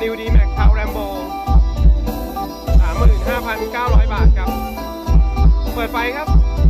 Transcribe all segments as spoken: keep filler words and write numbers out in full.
New D-Max Power Rambo สามหมื่นห้าพันเก้าร้อยบาทครับเปิดไฟครับ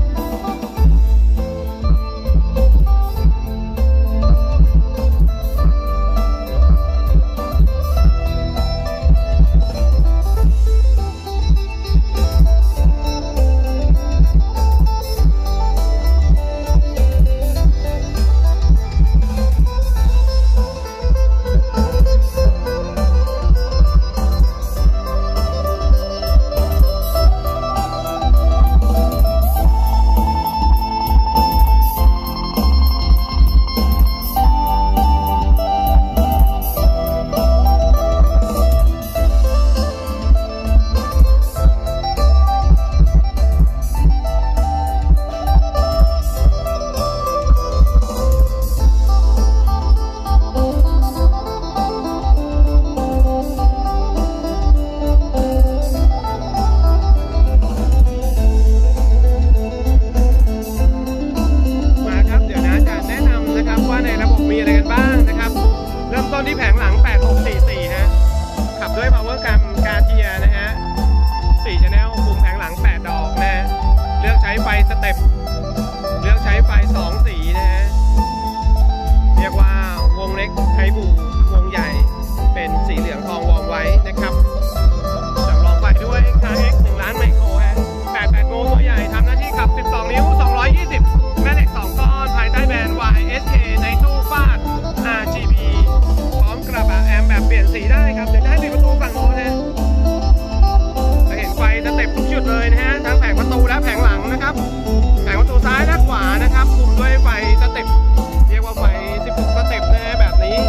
ที่แผงหลังแปดหกสี่สี่ฮะขับด้วย Power กัม Cartier นะฮะสี่ Channel มุมแผงหลังแปดดอกนะฮะเลือกใช้ไฟสเต็ปเลือกใช้ไฟสองสีนะฮะเรียกว่าวงเล็กไทบูวงใหญ่เป็นสีเหลืองทองวอร์มไว้นะครับจำลองไฟด้วย เอ็กซ์ อาร์ เอ็กซ์ หนึ่งล้านไมโครฮะแปด แปดโมงตัวใหญ่ทำหน้าที่ขับสิบสองนิ้วสองร้อยยี่สิบแม่เหล็กสองก้อนภายใต้แบรนด์ วาย เอส เค ในตู้ฟาด อาร์ จี บี พร้อมกระบะแอมแบบเปลี่ยนสีได้ครับเดี๋ยวจะให้ปิดประตูฝั่งโน้นนะจะเห็นไฟสเต็ปทุกจุดเลยนะฮะทั้งแผงประตูและแผงหลังนะครับแผงประตูซ้ายและขวานะครับคุมด้วยไฟสเต็ปเรียกว่าไฟสิบหกสเต็ปนะฮะแบบนี้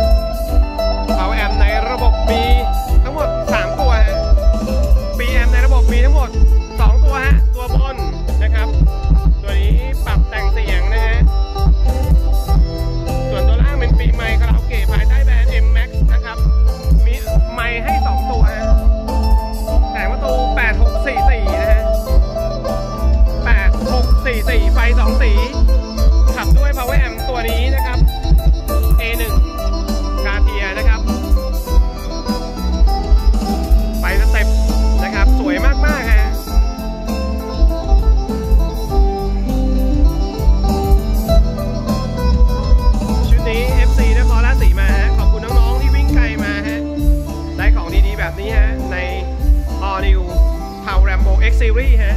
Power Ampในระบบมีทั้งหมดสามตัวฮะ ปี แอม ในระบบมีทั้งหมดสองตัวฮะตัวบนนะครับตัวนี้ปรับแต่งเสียงนะฮะส่วนตัวล่างเป็นปีไมค์คาราโอเกะภายใต้แบรนด์ เอ็ม แม็กซ์ นะครับมีไมค์ให้สองตัวฮะแผงประตูแปดหกสี่สี่นะฮะแปดหกสี่สี่ไฟสองสีขับด้วย Power Amp ตัวนี้นะครับ เอ หนึ่ง Cartier นะครับไฟสเต็ปนะครับสวยมากๆฮะชุดนี้ เอฟ ซี นครราชสีมาฮะขอบคุณน้องๆที่วิ่งไกลมาฮะได้ของดีๆแบบนี้ฮะใน All New Power Rambo X Series ฮะ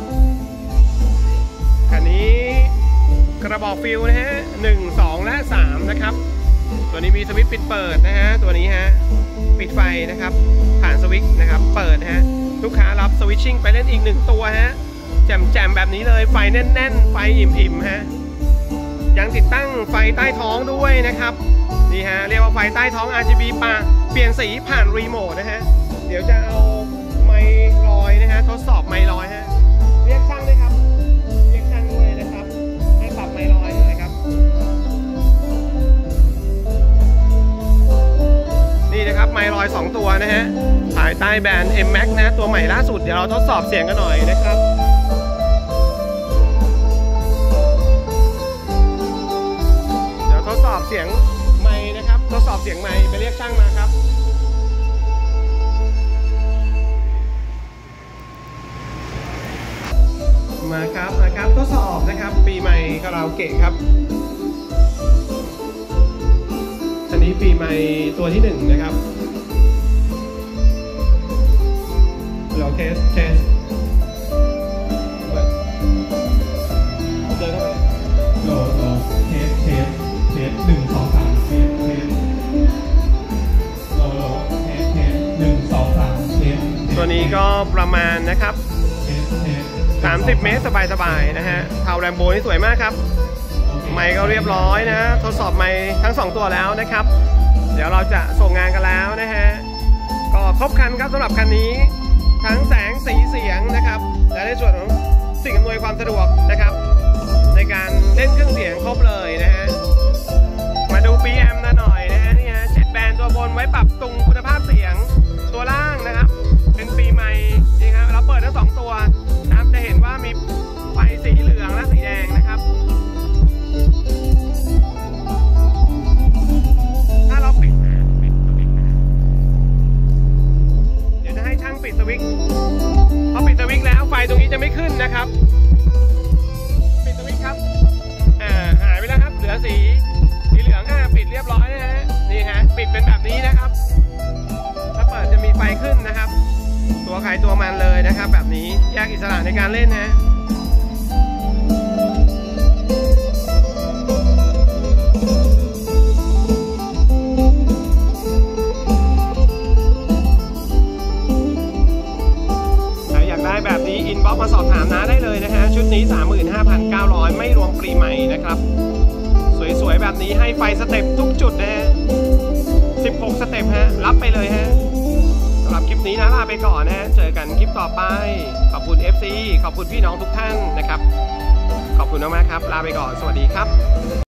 คันนี้กระบอกฟิลนะฮะหนึ่ง สองและสามนะครับตัวนี้มีสวิตช์ปิดเปิดนะฮะตัวนี้ฮะปิดไฟนะครับผ่านสวิตช์นะครับเปิดฮะลูกค้ารับสวิตชิ่งไปเล่นอีกหนึ่งตัวฮะแจ่มๆแบบนี้เลยไฟแน่นๆไฟอิ่มๆฮะยังติดตั้งไฟใต้ท้องด้วยนะครับนี่ฮะเรียกว่าไฟใต้ท้อง อาร์ จี บี ปะเปลี่ยนสีผ่านรีโมทนะฮะเดี๋ยวจะเอาไมค์ลอยนะฮะทดสอบไมค์ลอยฮะเรียกช่างด้วยครับเรียกช่างด้วยนะครับให้ปรับไมค์ลอยด้วยครับนี่นะครับไมค์ลอยสองตัวนะฮะภายใต้แบรนด์ เอ็ม แม็กซ์ นะตัวใหม่ล่าสุดเดี๋ยวเราทดสอบเสียงกันหน่อยนะครับเดี๋ยวทดสอบเสียงไมค์นะครับทดสอบเสียงไมค์ไปเรียกช่างมาครับมาครับนะครับทดสอบนะครับปีใหม่คาราโอเกะครับอันนี้ปีใหม่ตัวที่หนึ่งนะครับเราเทสเทสเปิดเดินเข้าไปโหลดโหลดเทสเทสเทสหนึ่งสองสามเทสเทสโหลดโหลดเทสเทสหนึ่งสองสามเทสตัวนี้ก็ประมาณนะครับสามสิบเมตรสบายๆนะฮะเทาแรมโบนี่สวยมากครับไมค์ก็เรียบร้อยนะทดสอบไมค์ทั้งสองตัวแล้วนะครับเดี๋ยวเราจะส่งงานกันแล้วนะฮะก็ครบคันครับสำหรับคันนี้ทั้งแสงสีเสียงนะครับและในส่วนของสิ่งอำนวยความสะดวกนะครับในการเล่นเครื่องเสียงครบเลยนะฮะมาดู ปี แอม นะหน่อยนะฮะนี่ฮะเจ็ดแบนตัวบนไว้ปรับปรุงคุณภาพเสียงตัวล่างนะครับเป็นปีใหม่นี่ครับเราเปิดทั้งสองตัวนะครับจะเห็นว่ามีไฟสีเหลืองและสีแดงนะครับถ้าเราปิดนะครับปิดสวิตช์ครับอ่าหายไปแล้วครับเหลือสีสีเหลืองอ่าปิดเรียบร้อยนะฮะนี่ฮะปิดเป็นแบบนี้นะครับถ้าเปิดจะมีไฟขึ้นนะครับตัวใครตัวมันเลยนะครับแบบนี้แยกอิสระในการเล่นนะแบบนี้อินบ็อกซ์มาสอบถามน้าได้เลยนะฮะชุดนี้ สามหมื่นห้าพันเก้าร้อย ไม่รวมฟรีใหม่นะครับสวยๆแบบนี้ให้ไฟสเต็ปทุกจุดนะฮะสิบหกสเต็ปฮะรับไปเลยฮะสำหรับคลิปนี้นะลาไปก่อนนะฮะเจอกันคลิปต่อไปขอบคุณ เอฟ ซี ขอบคุณพี่น้องทุกท่านนะครับขอบคุณมากๆครับลาไปก่อนสวัสดีครับ